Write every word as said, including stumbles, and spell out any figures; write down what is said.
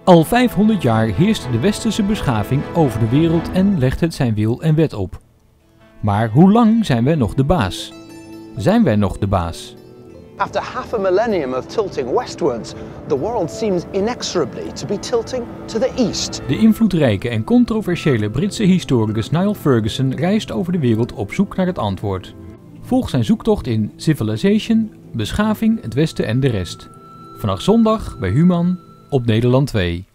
Al vijfhonderd jaar heerst de westerse beschaving over de wereld en legt het zijn wil en wet op. Maar hoe lang zijn wij nog de baas? Zijn wij nog de baas? After half a millennium of tilting westwards, the world seems inexorably to be tilting to the east. De invloedrijke en controversiële Britse historicus Niall Ferguson reist over de wereld op zoek naar het antwoord. Volg zijn zoektocht in Civilization, Beschaving, het Westen en de rest. Vanaf zondag bij Human op Nederland twee.